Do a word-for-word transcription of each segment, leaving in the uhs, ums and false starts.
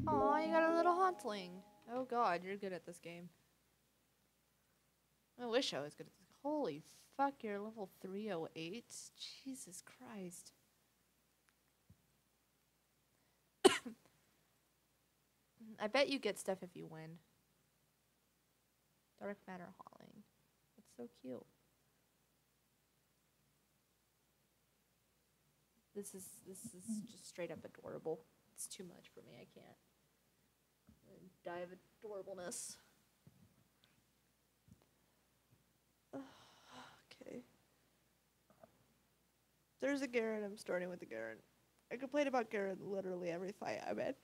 Aw, you got a little hauntling. Oh god, you're good at this game. I wish I was good at this. Holy fuck, you're level three oh eight? Jesus Christ. I bet you get stuff if you win. Dark matter hauling. That's so cute. This is this is just straight up adorable. It's too much for me. I can't. I die of adorableness. Okay. There's a Garen. I'm starting with the Garen. I complain about Garen literally every fight I'm in.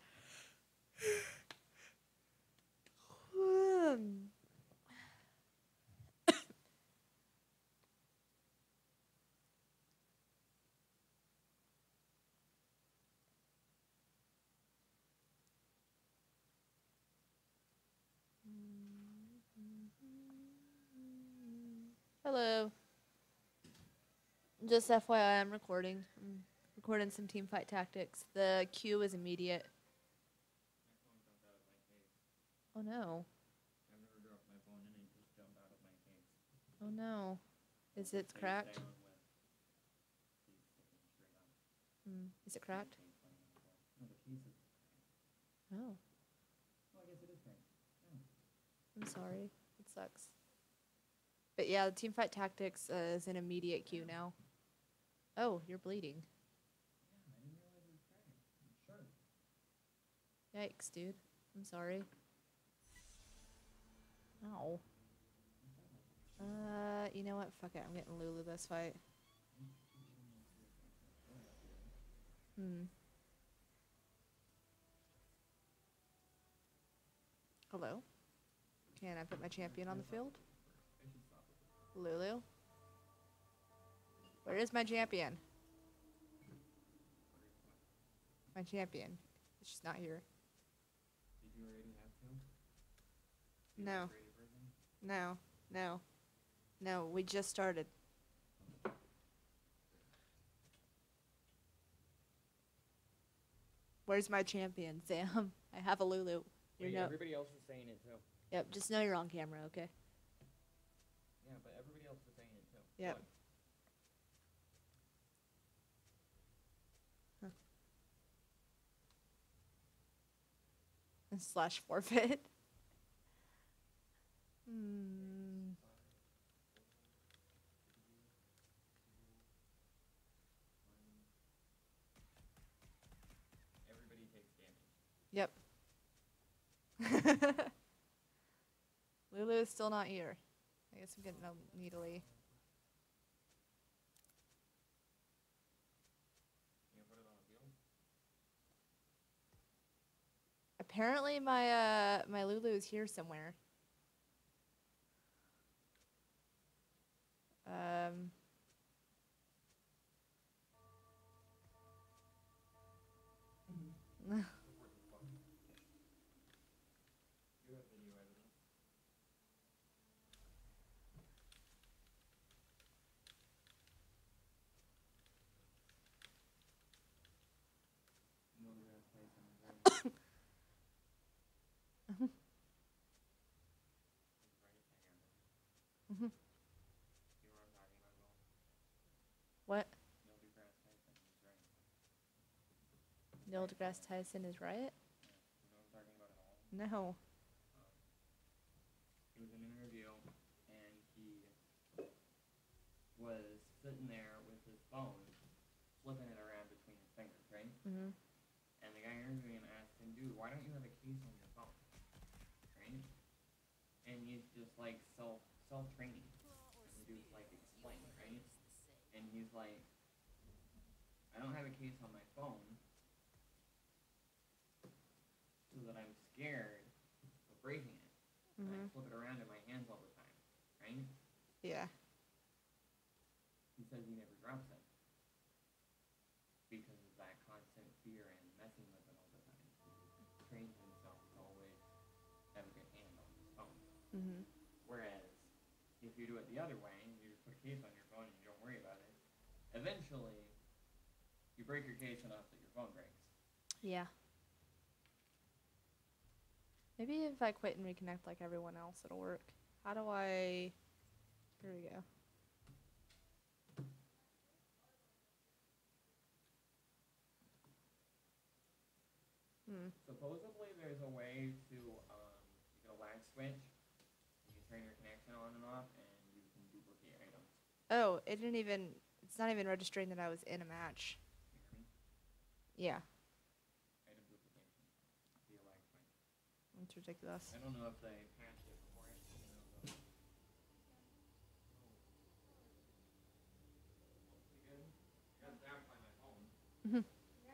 Hello. Just F Y I, I'm recording. I'm recording some team fight tactics. The queue is immediate. Oh no. I've never dropped my phone and it just jumped out of my case. Oh no. Is it cracked? Mm. Is it cracked? No, the case is cracked. Oh. Well, I guess it is cracked. Oh. I'm sorry. It sucks. But yeah, the team fight tactics uh, is an immediate queue now. Oh, you're bleeding. Yeah, I didn't realize it was cracked. Sure. Yikes, dude. I'm sorry. Ow. Uh, you know what? Fuck it. I'm getting Lulu this fight. Hmm. Hello? Can I put my champion on the field? Lulu? Where is my champion? My champion. She's not here. Did you already have to? No. No. No. No, we just started. Where's my champion, Sam? I have a Lulu. You're Wait, no everybody else is saying it too. Yep, just know you're on camera, okay? Yeah, but everybody else is saying it too. Yep. What? Huh. Slash forfeit. Hmm. Everybody takes damage. Yep. Lulu is still not here. I guess I'm getting a needly. Can you put it on the field? Apparently my uh my Lulu is here somewhere. Um You have video evidence. You know the rest place in the right. Mhm. Mhm. You know what I'm talking about, though? What? Neil deGrasse Tyson is right. Neil deGrasse Tyson is right? Yeah. You know what I'm talking about at all? No. Um, he was in an interview, and he was sitting there with his phone, flipping it around between his fingers, right? Mhm. And the guy interviewing him asked him, dude, why don't you have a case on your phone? Right? And he's just like self self training. And the dude's like, explain, right? And he's like, I don't have a case on my phone so that I'm scared of breaking it. And I Mhm. flip it around in my hands all the time, right? Yeah. He says he never drops it because of that constant fear and messing with it all the time. He trains himself to always have a good hand on his phone. Mhm. Whereas if you do it the other way, you just put a case on your phone and you don't worry about it, eventually you break your case enough that your phone breaks. Yeah. Maybe if I quit and reconnect like everyone else, it'll work. How do I... Here we go. Hmm. Supposedly there's a way to, um, you get a lag switch, you turn your connection on and off, and you can duplicate items. Oh, it didn't even... It's not even registering that I was in a match. You hear me? Yeah. Item duplication. Via lag switch. It's ridiculous. I don't know if they patched it before it, you know, though. You good? I got zapped by my phone. Mhm.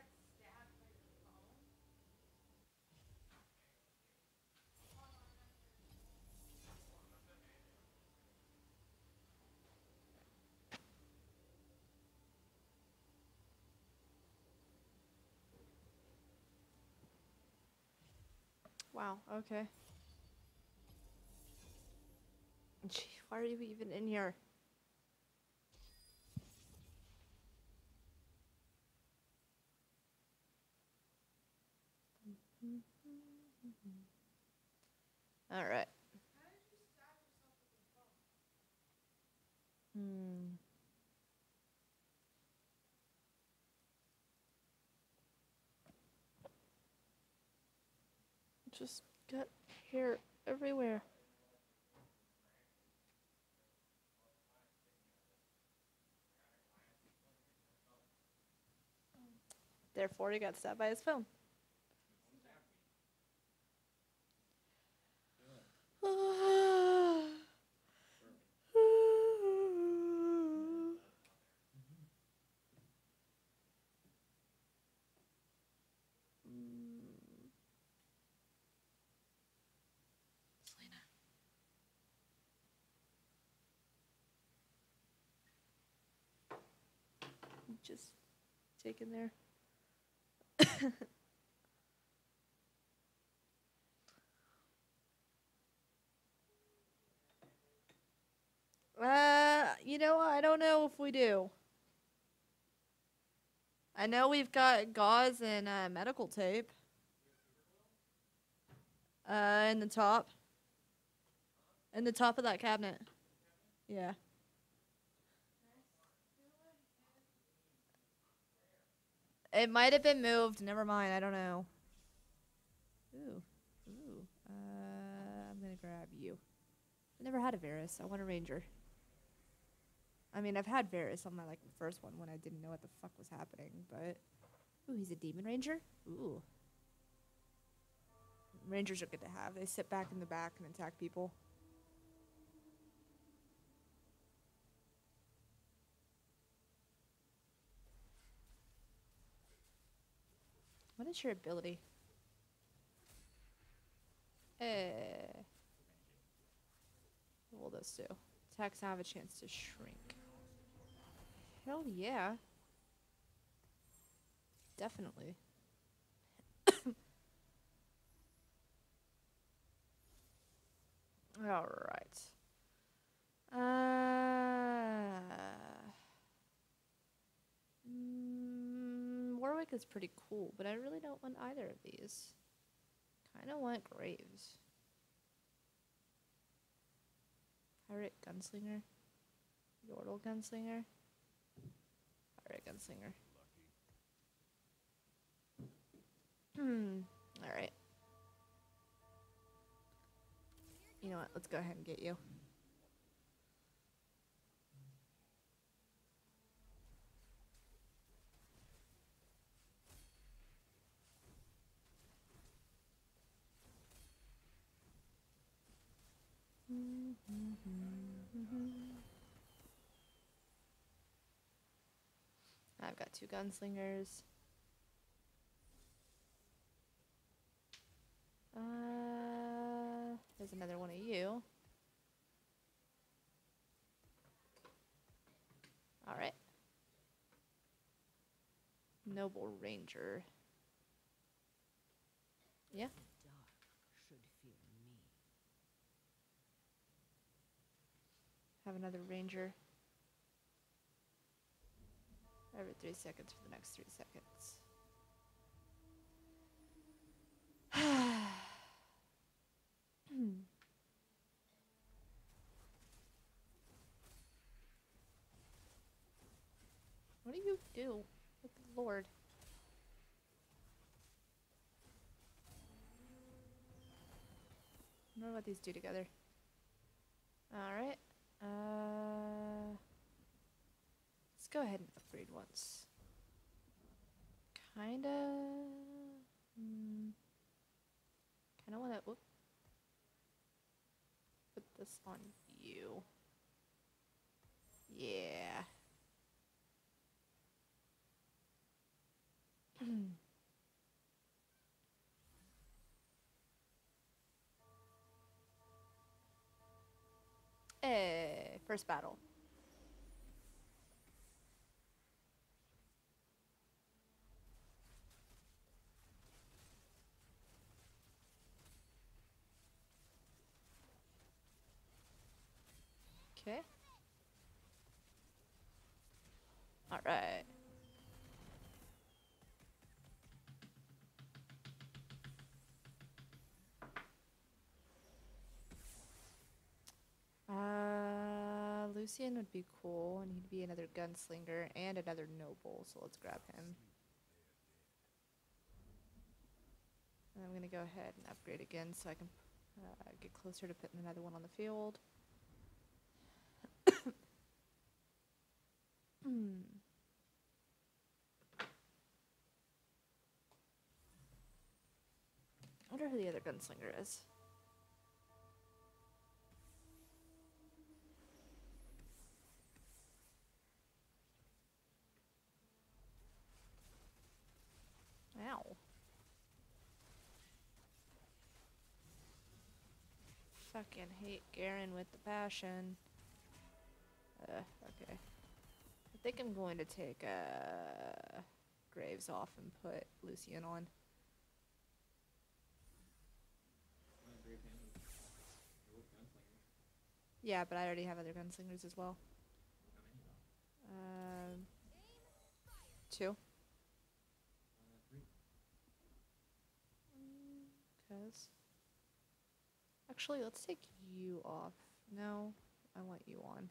Wow, okay. Gee, why are you even in here? All right. Hmm. Just got hair everywhere. Therefore, he got stabbed by his phone. Selena. Just taken there. Uh, you know, I don't know if we do. I know we've got gauze and uh, medical tape. Uh, in the top. In the top of that cabinet. Yeah. It might have been moved. Never mind. I don't know. Ooh. Ooh. Uh, I'm gonna grab you. I never had a Varus. I want a Ranger. I mean, I've had Varus on my like first one when I didn't know what the fuck was happening, but ooh, he's a Demon Ranger. Ooh. Rangers are good to have. They sit back in the back and attack people. What is your ability? Eh. What will this do? Attacks have a chance to shrink. Hell yeah. Definitely. All right. Uh, mm, Warwick is pretty cool, but I really don't want either of these. Kind of want Graves. Pirate Gunslinger. Yordle Gunslinger. Pirate Gunslinger. Hmm. Alright. You know what? Let's go ahead and get you. I've got two gunslingers. Uh, there's another one of you. All right. Noble Ranger. Yeah. Have another Ranger. Every three seconds for the next three seconds. What do you do? Good lord. I wonder what these do together. Alright. Uh, let's go ahead and upgrade once. Kinda. Mm, kinda wanna. Whoop, put this on you. Yeah. Hey, first battle. Okay. All right. Uh, Lucian would be cool, and he'd be another gunslinger and another noble, so let's grab him. And I'm gonna go ahead and upgrade again so I can uh, get closer to putting another one on the field. Hmm. I wonder who the other gunslinger is. Ow. Fucking hate Garen with the passion. Uh, okay. I think I'm going to take uh, Graves off and put Lucian on. My brave hand is they're both gunslingers. Yeah, but I already have other gunslingers as well. How many though? Um, two. Uh, three. Cause. Actually, let's take you off. No, I want you on.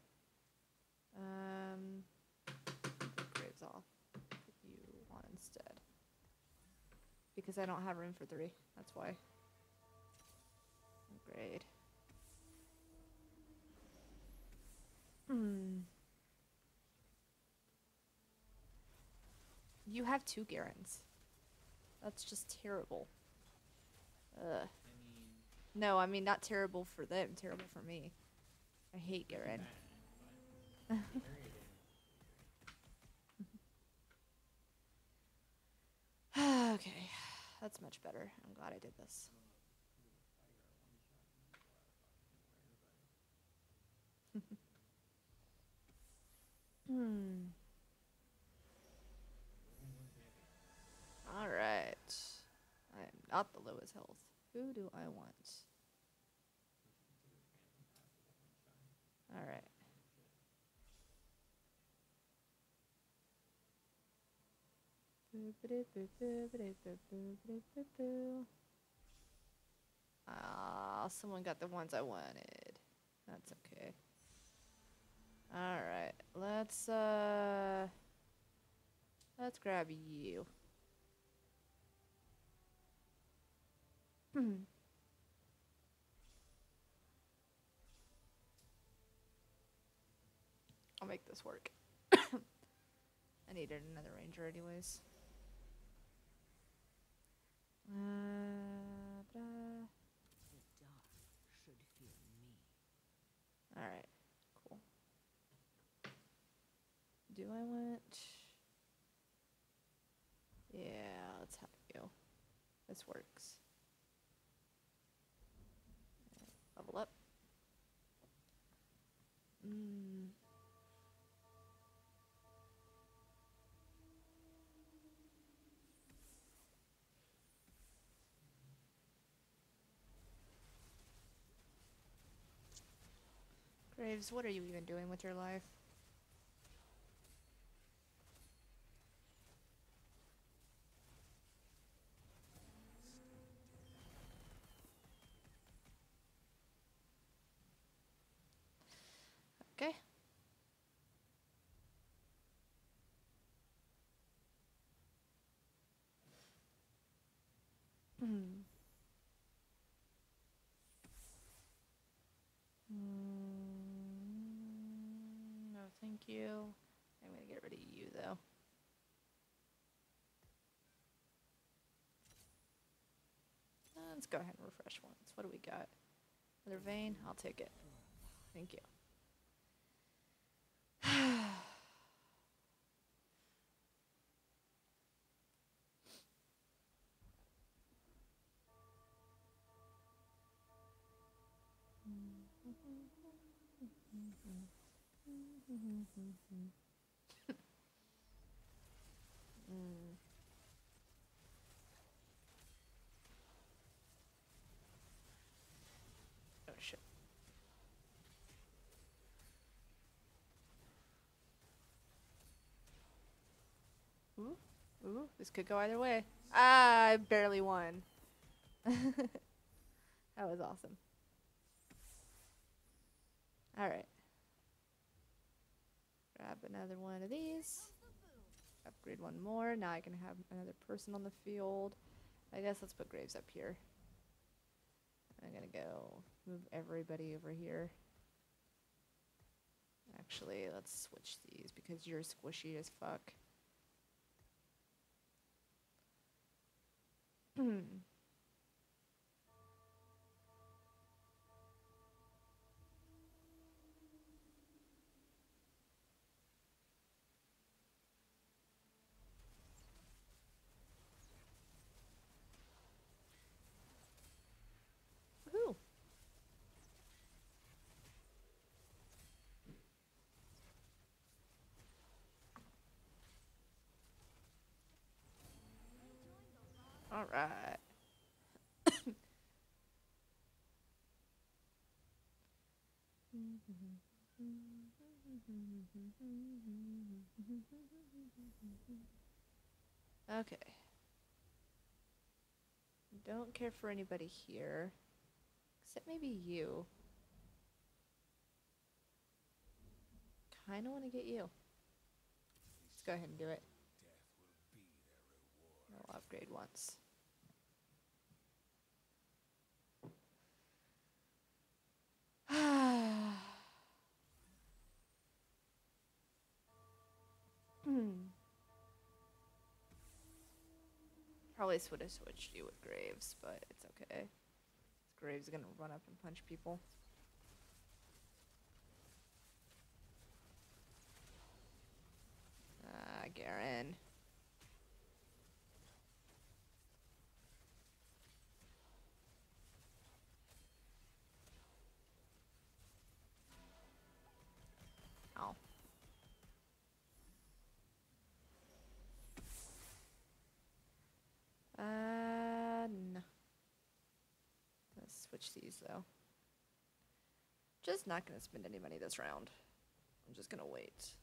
Um, take Graves off. Put you on instead. Because I don't have room for three. That's why. Great. Hmm. You have two Garens. That's just terrible. Ugh. I mean, No, I mean not terrible for them, terrible for me. I hate pretty Garen. bad, but the area damage is pretty great. Okay, that's much better. I'm glad I did this. I don't know if it's cool with Tiger one shot you people out of fucking nowhere, but Hmm. Logan was heavy. Alright. I am not the lowest health. Who do I want? Don't you consider Phantom passive a one shot? Alright. Ah, someone got the ones I wanted. That's okay. Alright, let's uh let's grab you. Hmm. I'll make this work. I needed another ranger anyways. Uh, da. The dark should fear me. Alright, cool. Do I want... Yeah, let's have you. This works. Level up. Mm. Graves, what are you even doing with your life? Okay. Mm. Mm, no, thank you. I'm gonna get rid of you though. Uh, let's go ahead and refresh once. What do we got? Another vein? I'll take it. Thank you. Mm. Oh shit. Ooh, ooh, this could go either way. Ah, I barely won. That was awesome. Alright. Grab another one of these. Upgrade one more. Now I can have another person on the field. I guess let's put Graves up here. I'm gonna go move everybody over here. Actually, let's switch these because you're squishy as fuck. Woohoo! Alright. Okay. Don't care for anybody here. Except maybe you. Kinda wanna get you. Let's go ahead and do it. I'll upgrade once. Probably would have switched you with Graves, but it's okay. Graves is gonna run up and punch people. Ah, Garen. Oh. Uh, no. Let's switch these though. Just not gonna spend any money this round. I'm just gonna wait.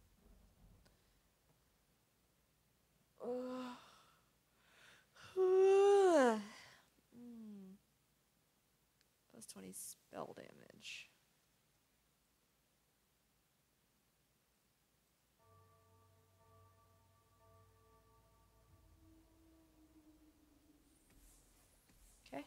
Ugh. mm. Plus twenty spell damage. Okay.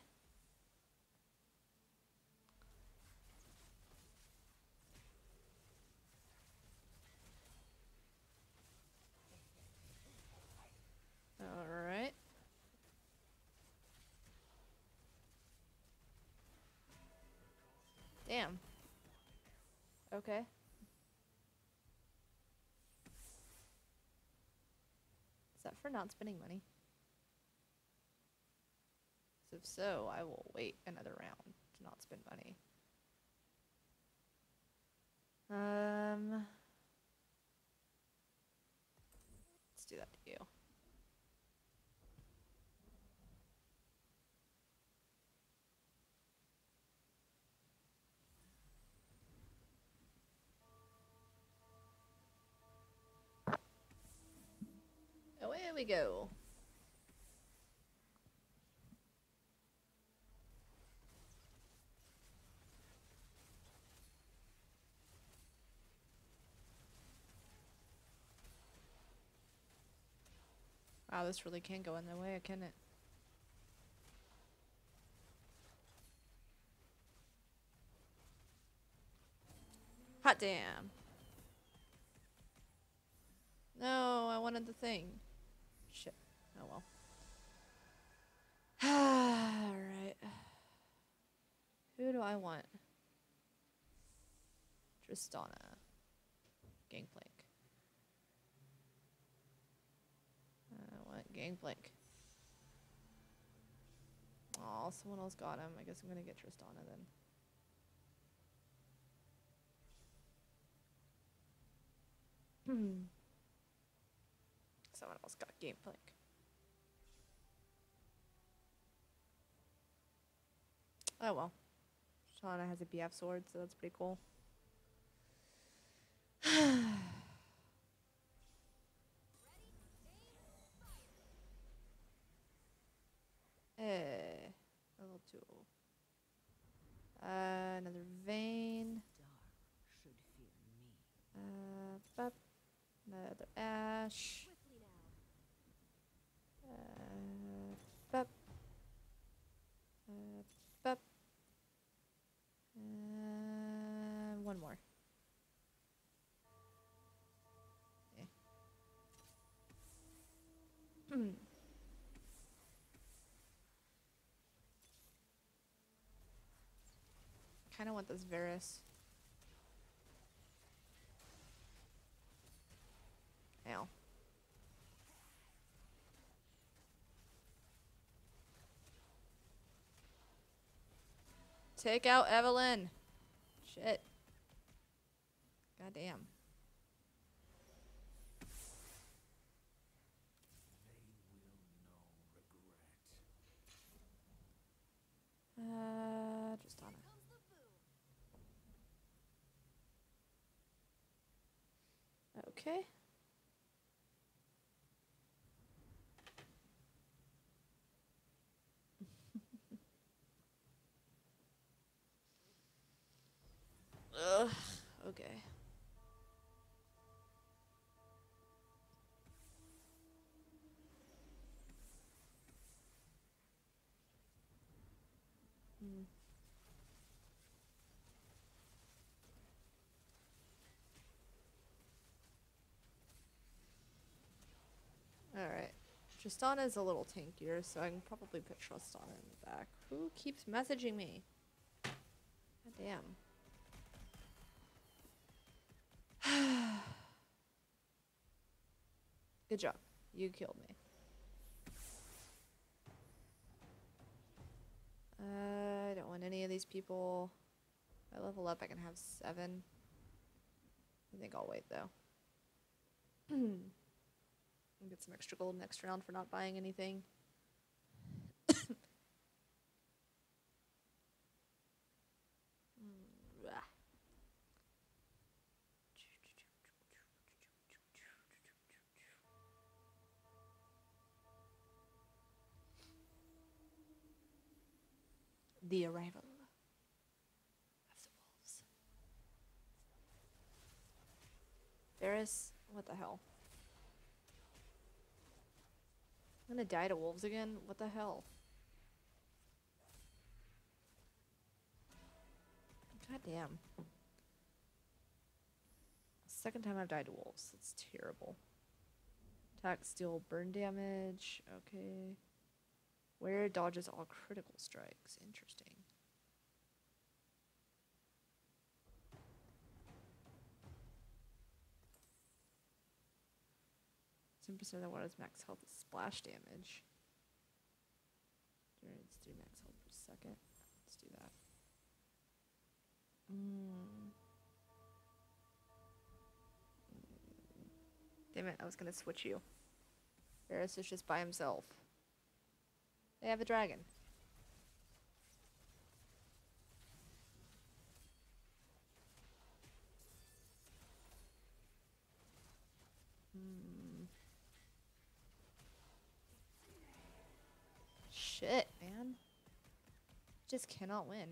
Alright. Damn. Okay. Is that for not spending money? If so, I will wait another round to not spend money. Um, let's do that to you. Away we go. Wow, this really can go in the way, can it? Hot damn. No, I wanted the thing. Shit. Oh well. Alright. Who do I want? Tristana. Gangplank. I want Gangplank. Aw, someone else got him. I guess I'm gonna get Tristana then. Hmm. Someone else got Gangplank. Oh well. Tristana has a B F sword, so that's pretty cool. Eh, level two. Uh, another vein. Dark should fear me. Uh, bup. Another ash. Uh, bup. Uh, bup. Uh, one more. Eh. Kind of want this Varus. Ow. Take out Evelyn. Shit. Goddamn. Uh, just on it. Okay. Ugh. Okay. Hmm. Alright. Tristana is a little tankier, so I can probably put Tristana in the back. Who keeps messaging me? God damn. Good job. You killed me. Uh, I don't want any of these people. If I level up, I can have seven. I think I'll wait though. I'll get some extra gold next round for not buying anything. The arrival of the wolves. Varus, what the hell? I'm gonna die to wolves again? What the hell? God damn. Second time I've died to wolves. It's terrible. Attack, steal, burn damage. Okay. Where dodges all critical strikes. Interesting. ten percent of what is max health is splash damage. Let's do max health per second. Let's do that. Mm. Damn it, I was gonna switch you. Varus is just by himself. They have a dragon. Hmm. Shit, man. Just cannot win.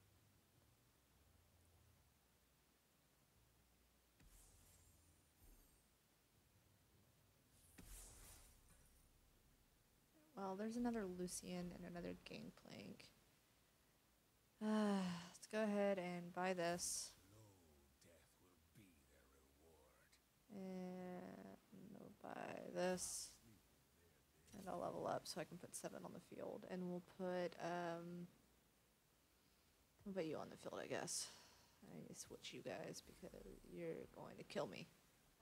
Well, there's another Lucian and another Gangplank. Uh, let's go ahead and buy this. And I'll buy this. And I'll level up so I can put seven on the field. And we'll put, um... we'll put you on the field, I guess. I need to switch you guys because you're going to kill me.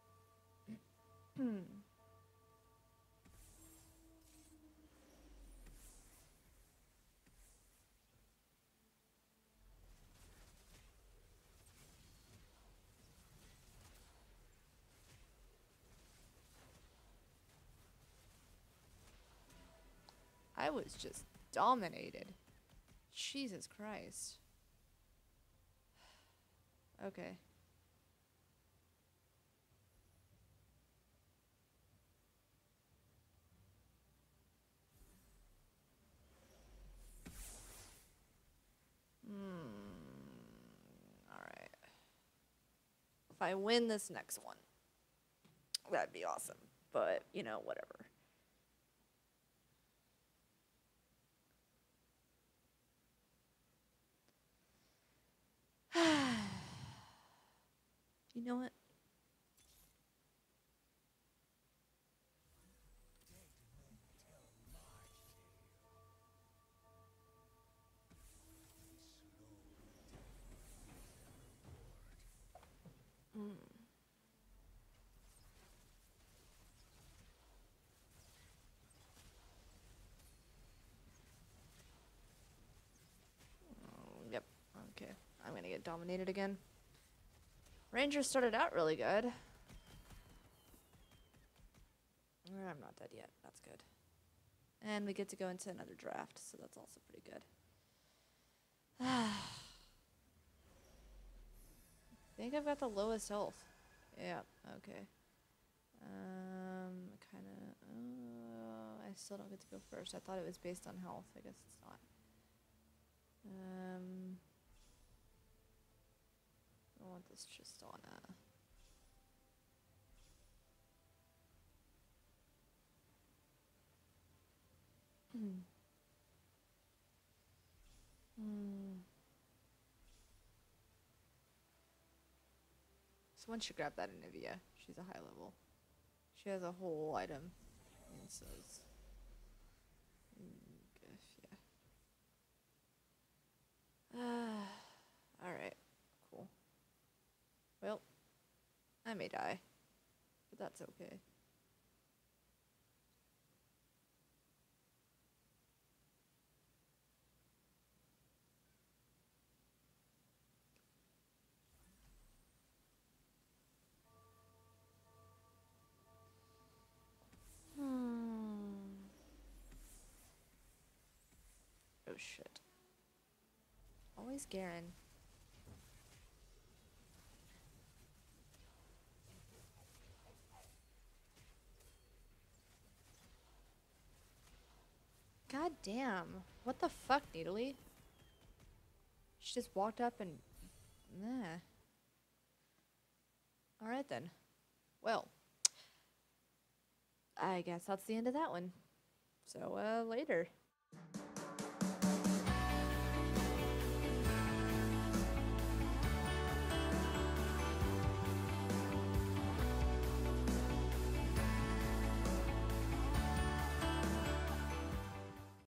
I was just dominated. Jesus Christ. Okay. Hmm. Alright. If I win this next one, that'd be awesome. But, you know, whatever. You know what? Mm. Oh, yep. Okay. I'm gonna get dominated again. Rangers started out really good. I'm not dead yet. That's good. And we get to go into another draft, so that's also pretty good. I think I've got the lowest health. Yeah, okay. Um, kind of... Uh, I still don't get to go first. I thought it was based on health. I guess it's not. Um, I want this just on a... Hmm. Hmm. Someone should grab that Anivia. She's a high level. She has a whole item. And it says... Yeah. Uh, Alright. Cool. Well, I may die. But that's okay. Hmm. Oh shit. Always Garen. God damn. What the fuck, Needly? She just walked up and... Nah. Alright then. Well. I guess that's the end of that one. So, uh, later.